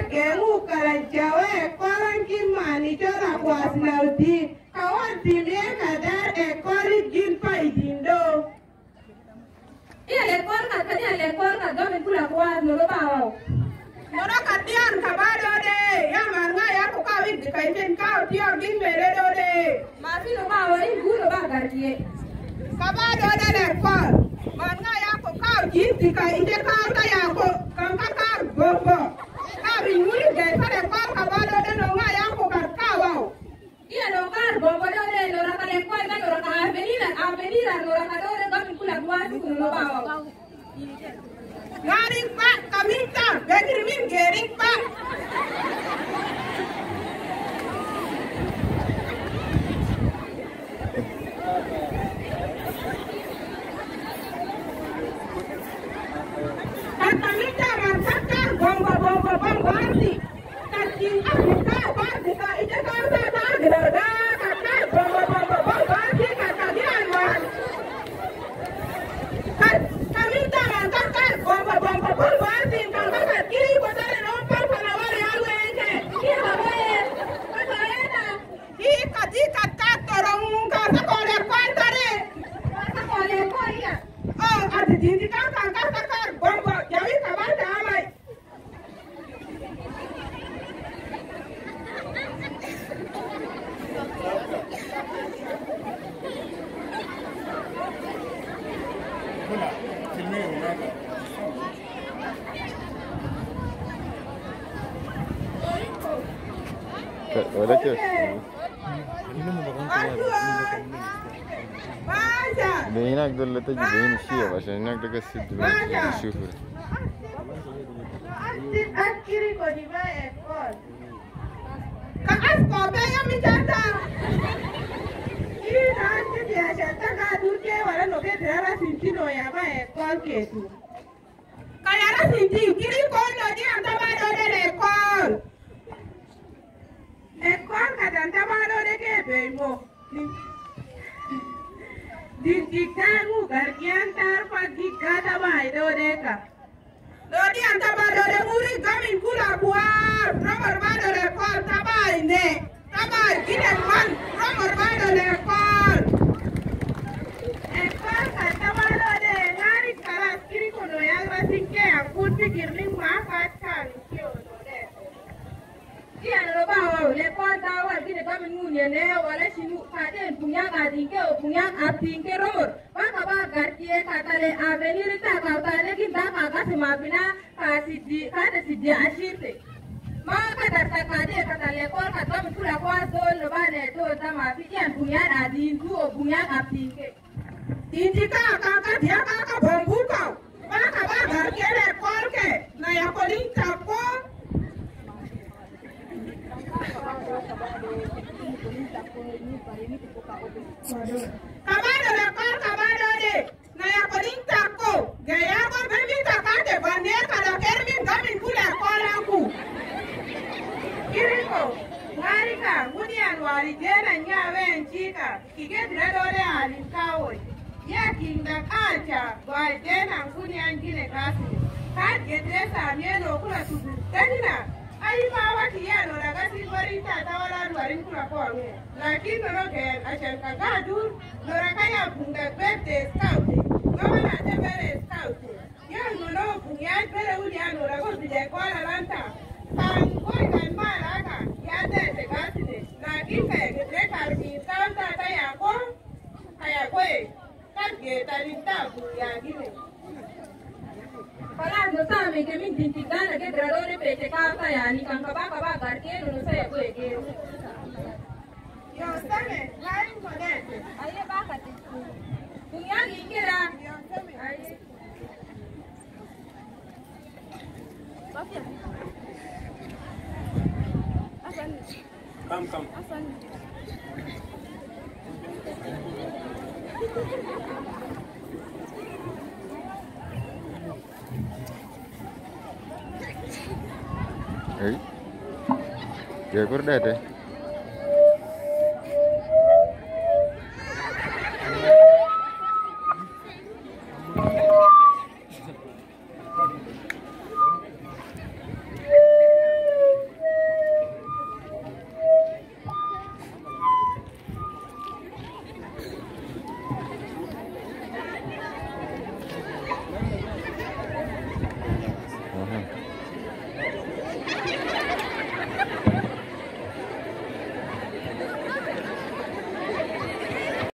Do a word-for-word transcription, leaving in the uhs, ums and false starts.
gengu kalanjawe koran kimani chora kwas nauti kawan timye kadar ekori jin pa idindo. Iya lekor ka tadi lekor ka gamin kula kwas no bawo. Nora katian kabado de ya manga ya ko kawin dikaiten kaw tiyo din mere do de. Masi no bawo in gulo ba garkie. Kabado de lekor manga ya ko kaw jin dikaite kaw ta ya ko kangka kaw gogo. Kabi muri de pa lekor kabado de no nga ya ko kar kaw. Iya no kar gogo do de nora ka lekor ka nora ka avenida avenida nora ka do de gamin kula kwas no bawo. Garing pak kaminta begirimin gering pak. Kaminta mansaka bomba bomba bomba anti. Kakin Afrika Afrika ite kau tak tak gerada kakak bomba bomba bomba anti kakagian wan. Kaminta mansaka bomba bomba bomba anti kakak kiri kotare nomor panawar yang lenge. Iya bae. Katayana. Ika ika katorong kata kole kwantare. Kata kole ko iya. Oh, ada jinji kakak kakak bomba jadi kabar damai. Olha aqui. بينك دول تجي بين الشيء عشان هناك ده قصة دول شوفوا. Akhiri kau di mana ekor? Kakak kopi yang menjata. Ini nanti dia jata kadu ke wala noke darah sinti no ya ba ekor ketu. Kayara sinti kiri kau no dia antara dode ekor. Ekor kata antara dode ke bemo. Di kamu gargian tar pagi kata ba dode ka. Dodi antaba dode muri gamin kula kuar nomor ba dode kol tabai ne tabai kine man nomor ba dode kol ekor kantaba dode ngari kalas kiri kono yang rasike akut pikir ning ma kan kio dode Iya no bawo lekor tawa kine gamin munye ne wala shinu kade punya gadinke o punya apinke romor. Baka ba garkie katale avenir ta kautale kinta kaga semapina kasidi kada sidi ashirte. Maka darta kade katale kor katwa mkula kwa zon no bane to tama fikian punya adin tu o punya apinke. Inji kaka dia kaka bombu kau baka ba garkie le kol ke na ya kolin tapo kabado le kol kabado de na ya kolin tako gaya ko bemi takate bande kada kermin gamin kula kolanku kiriko ngarika mudian wali jena nyawe nchika kigedre dole alikawo ya kinda kacha wa jena nkuni angine kasi kagedre samieno kula tudu kadina ai ma wati yano daga sibori ta tawala duarin kula kwa lakini no gen ashan kagadu no rakaya bunga bete scout no wana tebere scout ya no no bunga bere uli ano rago bide kwa la lanta kan koi kan maraka ya de te gaside lakini kagedre karbi tawanta kaya ko kaya kwe kage talinta bunga gine Kalau no sabe que min tintigana que dradore pete kata ya ni kan kaba kaba garke no saya ko ege. Yo sane lain konet. Aye ba ka ti. Punya gingera. Aye. Bapia. Asan. Kam kam. Asan. Hey, dia kurda deh.